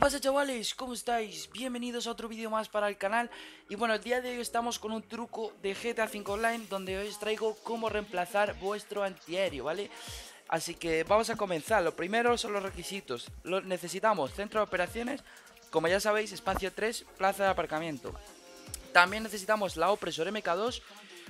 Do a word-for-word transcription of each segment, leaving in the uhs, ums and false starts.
pasa, chavales? ¿Cómo estáis? Bienvenidos a otro vídeo más para el canal. Y bueno, el día de hoy estamos con un truco de G T A cinco Online, donde hoy os traigo cómo reemplazar vuestro antiaéreo, ¿vale? Así que vamos a comenzar. Lo primero son los requisitos. Lo, necesitamos centro de operaciones, como ya sabéis, espacio tres, plaza de aparcamiento. También necesitamos la opresor M K dos,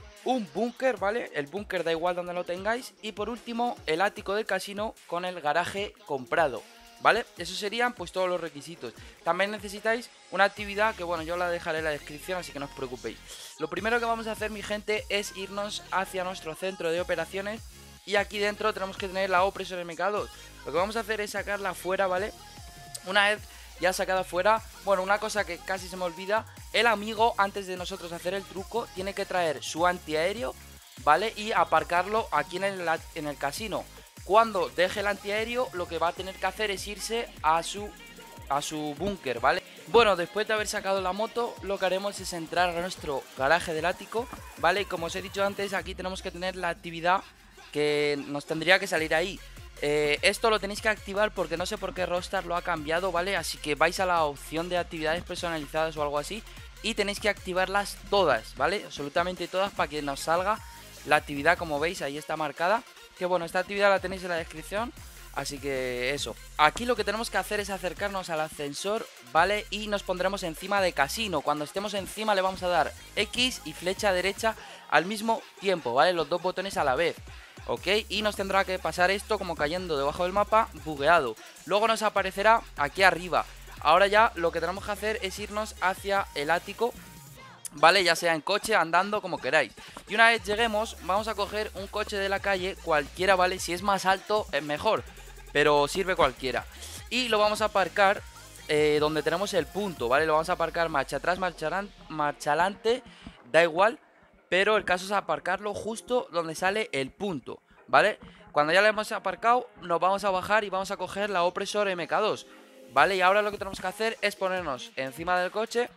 un búnker, ¿vale? El búnker da igual donde lo tengáis. Y por último, el ático del casino con el garaje comprado, ¿vale? Esos serían pues todos los requisitos. También necesitáis una actividad que, bueno, yo la dejaré en la descripción, así que no os preocupéis. Lo primero que vamos a hacer, mi gente, es irnos hacia nuestro centro de operaciones. Y aquí dentro tenemos que tener la opresor M K dos. Lo que vamos a hacer es sacarla fuera, ¿vale? Una vez ya sacada fuera, bueno, una cosa que casi se me olvida: el amigo, antes de nosotros hacer el truco, tiene que traer su antiaéreo, ¿vale? Y aparcarlo aquí en el, en el casino. Cuando deje el antiaéreo, lo que va a tener que hacer es irse a su, a su búnker, ¿vale? Bueno, después de haber sacado la moto, lo que haremos es entrar a nuestro garaje del ático, ¿vale? Y como os he dicho antes, aquí tenemos que tener la actividad que nos tendría que salir ahí. Eh, esto lo tenéis que activar porque no sé por qué Rockstar lo ha cambiado, ¿vale? Así que vais a la opción de actividades personalizadas o algo así y tenéis que activarlas todas, ¿vale? Absolutamente todas, para que nos salga la actividad. Como veis, ahí está marcada. Que bueno, esta actividad la tenéis en la descripción. Así que eso. Aquí lo que tenemos que hacer es acercarnos al ascensor, ¿vale? Y nos pondremos encima de casino. Cuando estemos encima le vamos a dar X y flecha derecha al mismo tiempo, ¿vale? Los dos botones a la vez. ¿Ok? Y nos tendrá que pasar esto como cayendo debajo del mapa, bugueado. Luego nos aparecerá aquí arriba. Ahora ya lo que tenemos que hacer es irnos hacia el ático, ¿vale? Ya sea en coche, andando, como queráis. Y una vez lleguemos, vamos a coger un coche de la calle, cualquiera, ¿vale? Si es más alto, es mejor, pero sirve cualquiera. Y lo vamos a aparcar eh, donde tenemos el punto, ¿vale? Lo vamos a aparcar marcha atrás, marcha, marcha adelante, da igual. Pero el caso es aparcarlo justo donde sale el punto, ¿vale? Cuando ya lo hemos aparcado, nos vamos a bajar y vamos a coger la opresor M K dos, ¿vale? Y ahora lo que tenemos que hacer es ponernos encima del coche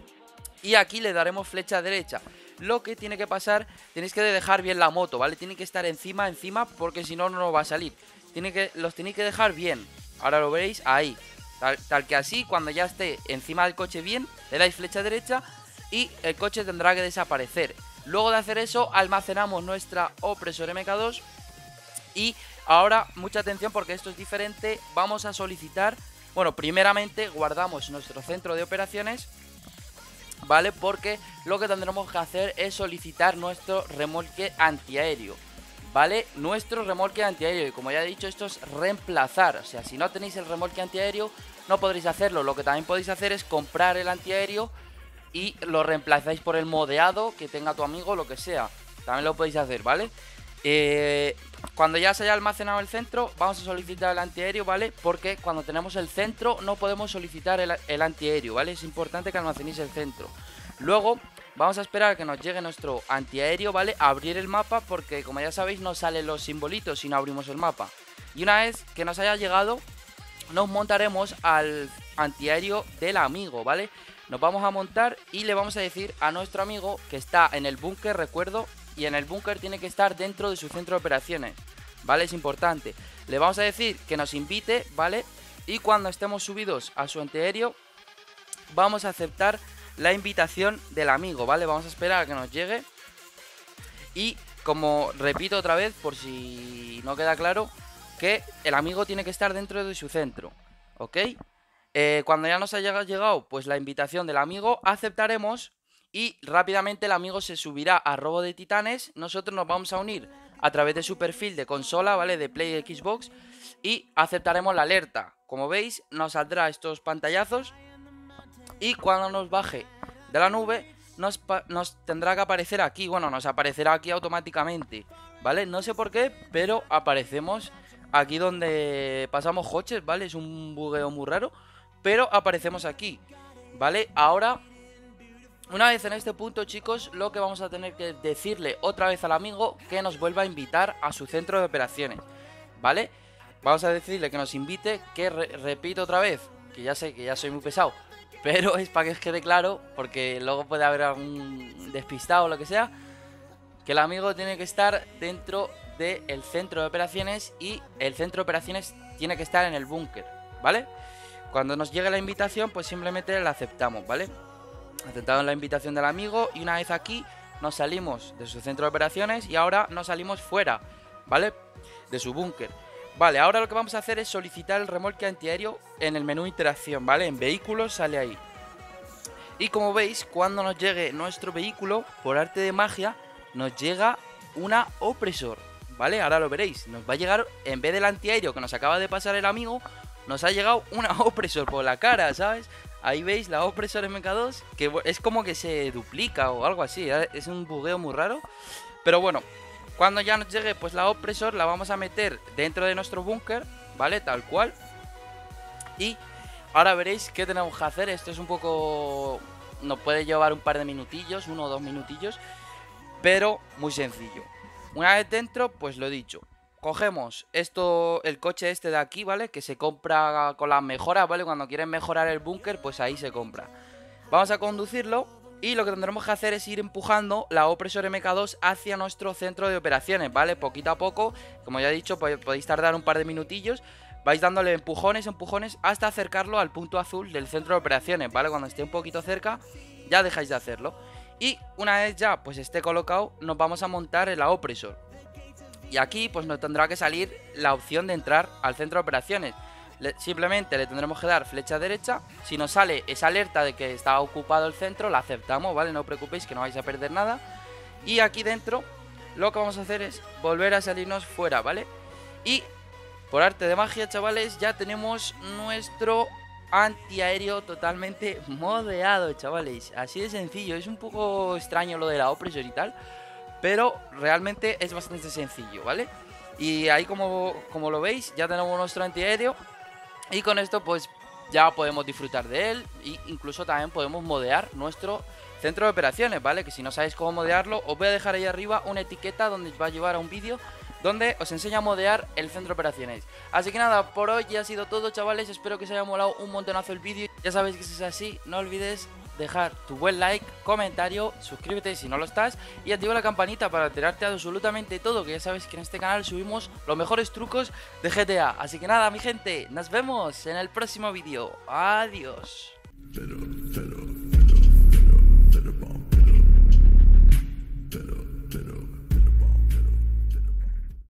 y aquí le daremos flecha derecha. Lo que tiene que pasar, tenéis que dejar bien la moto, ¿vale? Tiene que estar encima, encima, porque si no, no nos va a salir. Tiene que, los tenéis que dejar bien. Ahora lo veréis ahí. Tal, tal que así, cuando ya esté encima del coche bien, le dais flecha derecha y el coche tendrá que desaparecer. Luego de hacer eso, almacenamos nuestra opresor M K dos. Y ahora, mucha atención porque esto es diferente. Vamos a solicitar, bueno, primeramente guardamos nuestro centro de operaciones, ¿vale? Porque lo que tendremos que hacer es solicitar nuestro remolque antiaéreo, ¿vale? Nuestro remolque antiaéreo. Y como ya he dicho, esto es reemplazar. O sea, si no tenéis el remolque antiaéreo, no podréis hacerlo. Lo que también podéis hacer es comprar el antiaéreo y lo reemplazáis por el modeado que tenga tu amigo, lo que sea. También lo podéis hacer, ¿vale? Eh, cuando ya se haya almacenado el centro, vamos a solicitar el antiaéreo, ¿vale? Porque cuando tenemos el centro no podemos solicitar el, el antiaéreo, ¿vale? Es importante que almacenéis el centro. Luego vamos a esperar a que nos llegue nuestro antiaéreo, ¿vale? A abrir el mapa porque, como ya sabéis, no salen los simbolitos si no abrimos el mapa. Y una vez que nos haya llegado, nos montaremos al antiaéreo del amigo, ¿vale? Nos vamos a montar y le vamos a decir a nuestro amigo que está en el búnker, recuerdo, y en el búnker tiene que estar dentro de su centro de operaciones, ¿vale? Es importante. Le vamos a decir que nos invite, ¿vale? Y cuando estemos subidos a su antiaéreo, vamos a aceptar la invitación del amigo, ¿vale? Vamos a esperar a que nos llegue. Y como repito otra vez, por si no queda claro, que el amigo tiene que estar dentro de su centro, ¿ok? Eh, cuando ya nos haya llegado pues la invitación del amigo, aceptaremos y rápidamente el amigo se subirá a Robo de Titanes. Nosotros nos vamos a unir a través de su perfil de consola, ¿vale? De Play Xbox, y aceptaremos la alerta. Como veis, nos saldrá estos pantallazos y cuando nos baje de la nube nos, nos tendrá que aparecer aquí. Bueno, nos aparecerá aquí automáticamente, ¿vale? No sé por qué, pero aparecemos aquí donde pasamos coches, ¿vale? Es un bugueo muy raro, pero aparecemos aquí, ¿vale? Ahora, una vez en este punto, chicos, lo que vamos a tener que decirle otra vez al amigo que nos vuelva a invitar a su centro de operaciones, ¿vale? Vamos a decirle que nos invite, que re repito otra vez, que ya sé que ya soy muy pesado, pero es para que os quede claro, porque luego puede haber algún despistado o lo que sea, que el amigo tiene que estar dentro del centro de operaciones y el centro de operaciones tiene que estar en el búnker, ¿vale? Cuando nos llegue la invitación, pues simplemente la aceptamos, ¿vale? Aceptamos la invitación del amigo y una vez aquí nos salimos de su centro de operaciones y ahora nos salimos fuera, ¿vale? De su búnker. Vale, ahora lo que vamos a hacer es solicitar el remolque antiaéreo en el menú interacción, ¿vale? En vehículos sale ahí. Y como veis, cuando nos llegue nuestro vehículo, por arte de magia, nos llega una opresor, ¿vale? Ahora lo veréis, nos va a llegar, en vez del antiaéreo que nos acaba de pasar el amigo, nos ha llegado una opresor por la cara, ¿sabes? Ahí veis la opresor M K dos, que es como que se duplica o algo así, ¿eh? Es un bugueo muy raro. Pero bueno, cuando ya nos llegue pues la opresor, la vamos a meter dentro de nuestro búnker, ¿vale? Tal cual. Y ahora veréis qué tenemos que hacer. Esto es un poco... nos puede llevar un par de minutillos, uno o dos minutillos, pero muy sencillo. Una vez dentro, pues lo dicho, cogemos esto, el coche este de aquí, ¿vale? Que se compra con las mejoras, ¿vale? Cuando quieren mejorar el búnker, pues ahí se compra. Vamos a conducirlo y lo que tendremos que hacer es ir empujando la opresor M K dos hacia nuestro centro de operaciones, ¿vale? Poquito a poco, como ya he dicho, podéis tardar un par de minutillos. Vais dándole empujones, empujones, hasta acercarlo al punto azul del centro de operaciones, ¿vale? Cuando esté un poquito cerca, ya dejáis de hacerlo. Y una vez ya, pues esté colocado, nos vamos a montar en la opresor. Y aquí, pues nos tendrá que salir la opción de entrar al centro de operaciones. Le, simplemente le tendremos que dar flecha derecha. Si nos sale esa alerta de que está ocupado el centro, la aceptamos, ¿vale? No os preocupéis que no vais a perder nada. Y aquí dentro, lo que vamos a hacer es volver a salirnos fuera, ¿vale? Y... por arte de magia, chavales, ya tenemos nuestro antiaéreo totalmente modeado, chavales. Así de sencillo. Es un poco extraño lo de la opresor y tal, pero realmente es bastante sencillo, ¿vale? Y ahí como, como lo veis, ya tenemos nuestro antiaéreo. Y con esto pues ya podemos disfrutar de él. E incluso también podemos modear nuestro centro de operaciones, ¿vale? Que si no sabéis cómo modearlo, os voy a dejar ahí arriba una etiqueta donde os va a llevar a un vídeo donde os enseño a modear el centro de operaciones. Así que nada, por hoy ya ha sido todo, chavales. Espero que os haya molado un montonazo el vídeo. Ya sabéis que si es así, no olvides dejar tu buen like, comentario, suscríbete si no lo estás y activa la campanita para enterarte de absolutamente todo, que ya sabéis que en este canal subimos los mejores trucos de G T A. Así que nada, mi gente, nos vemos en el próximo vídeo. Adiós. Cero, cero.